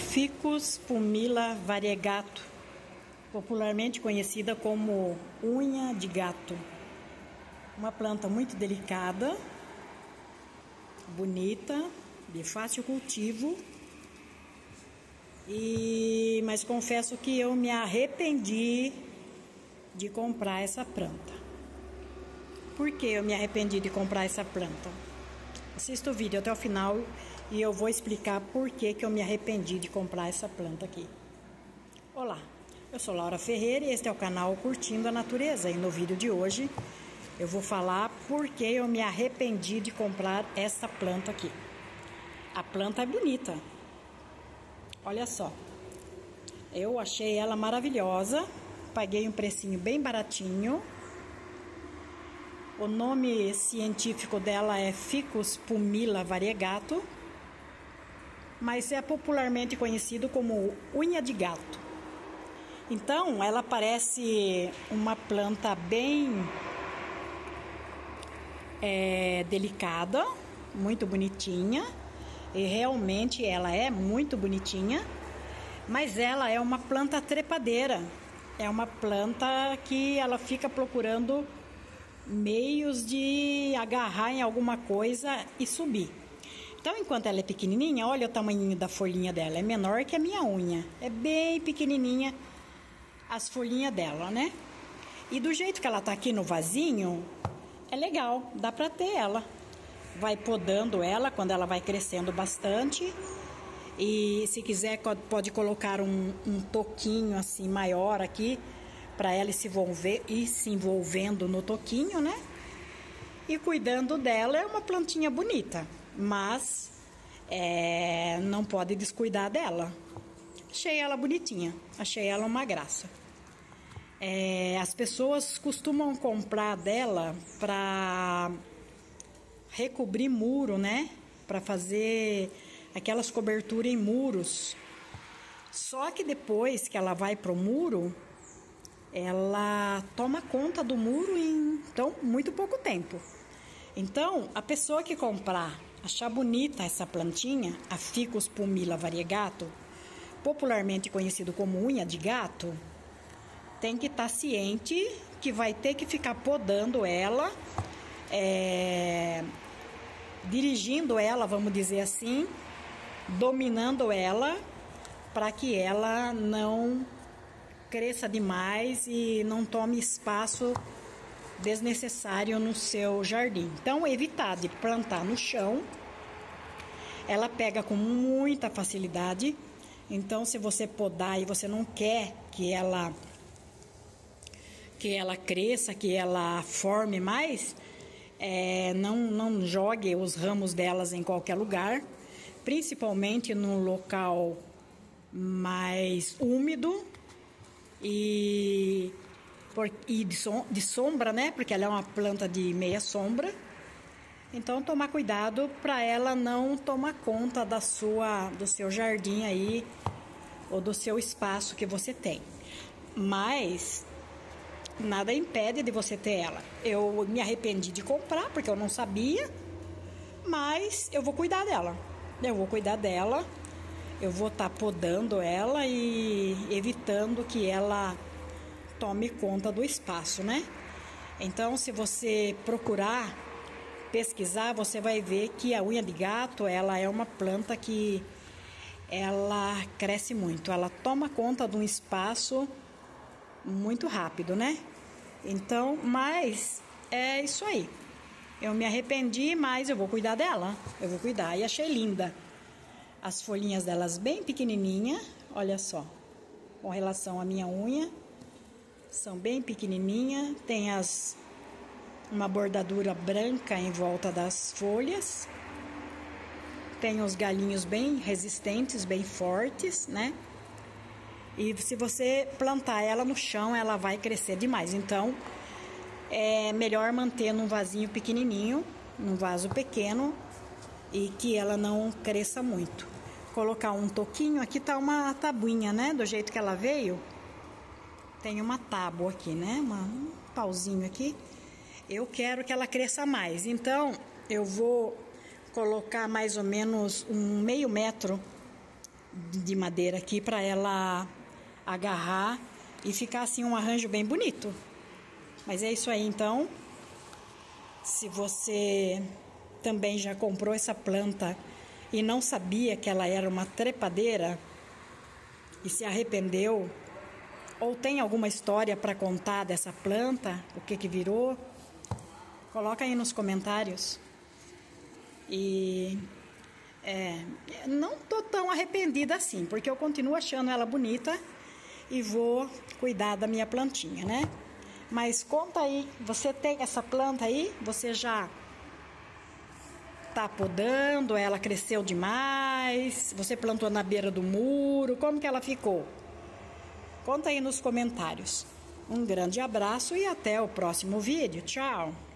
Ficus pumila variegato, popularmente conhecida como unha de gato. Uma planta muito delicada, bonita, de fácil cultivo, mas confesso que eu me arrependi de comprar essa planta. Por que eu me arrependi de comprar essa planta? Assista o vídeo até o final e eu vou explicar por que eu me arrependi de comprar essa planta aqui. Olá, eu sou Laura Ferreira e este é o canal Curtindo a Natureza. E no vídeo de hoje eu vou falar por que eu me arrependi de comprar essa planta aqui. A planta é bonita. Olha só. Eu achei ela maravilhosa. Paguei um precinho bem baratinho. O nome científico dela é Ficus pumila variegato, mas é popularmente conhecido como unha de gato. Então, ela parece uma planta bem delicada, muito bonitinha, e realmente ela é muito bonitinha, mas ela é uma planta trepadeira. É uma planta que ela fica procurando meios de agarrar em alguma coisa e subir. Então, enquanto ela é pequenininha, olha o tamanho da folhinha dela. É menor que a minha unha. É bem pequenininha as folhinhas dela, né? E do jeito que ela tá aqui no vasinho, é legal. Dá pra ter ela. Vai podando ela quando ela vai crescendo bastante. E se quiser, pode colocar um toquinho assim maior aqui, para ela ir se envolvendo no toquinho, né? E cuidando dela, é uma plantinha bonita, mas não pode descuidar dela. Achei ela bonitinha, achei ela uma graça. As pessoas costumam comprar dela para recobrir muro, né? Para fazer aquelas coberturas em muros. Só que depois que ela vai pro muro, ela toma conta do muro em muito pouco tempo. Então, a pessoa que comprar, achar bonita essa plantinha, a Ficus pumila variegato, popularmente conhecido como unha de gato, tem que estar ciente que vai ter que ficar podando ela, dirigindo ela, vamos dizer assim, dominando ela, para que ela não cresça demais e não tome espaço desnecessário no seu jardim. Então, evitar de plantar no chão. Ela pega com muita facilidade. Então, se você podar e você não quer que ela cresça, que ela forme mais, não jogue os ramos delas em qualquer lugar, principalmente no local mais úmido e de sombra, né? Porque ela é uma planta de meia sombra. Então, tomar cuidado para ela não tomar conta do seu jardim aí, ou do seu espaço que você tem. Mas nada impede de você ter ela. Eu me arrependi de comprar porque eu não sabia, mas eu vou cuidar dela. Eu vou estar podando ela e evitando que ela tome conta do espaço, né? Então, se você procurar, pesquisar, você vai ver que a unha de gato, ela é uma planta que ela cresce muito. Ela toma conta de um espaço muito rápido, né? Então, mas é isso aí. Eu me arrependi, mas eu vou cuidar dela. Eu vou cuidar e achei linda. As folhinhas delas bem pequenininha, olha só, com relação à minha unha, são bem pequenininha, tem uma bordadura branca em volta das folhas, tem os galhinhos bem resistentes, bem fortes, né? E se você plantar ela no chão, ela vai crescer demais. Então, é melhor manter num vasinho pequenininho, num vaso pequeno, e que ela não cresça muito. Colocar um toquinho, aqui tá uma tabuinha, né? Do jeito que ela veio, tem uma tábua aqui, né? Um pauzinho aqui. Eu quero que ela cresça mais, então eu vou colocar mais ou menos um meio metro de madeira aqui para ela agarrar e ficar assim um arranjo bem bonito. Mas é isso aí, então. Se você também já comprou essa planta e não sabia que ela era uma trepadeira e se arrependeu, ou tem alguma história para contar dessa planta, o que virou, coloca aí nos comentários. E não tô tão arrependida assim, porque eu continuo achando ela bonita e vou cuidar da minha plantinha, né? Mas conta aí, você tem essa planta aí? Você já tá podando? Ela cresceu demais? Você plantou na beira do muro? Como que ela ficou? Conta aí nos comentários. Um grande abraço e até o próximo vídeo. Tchau!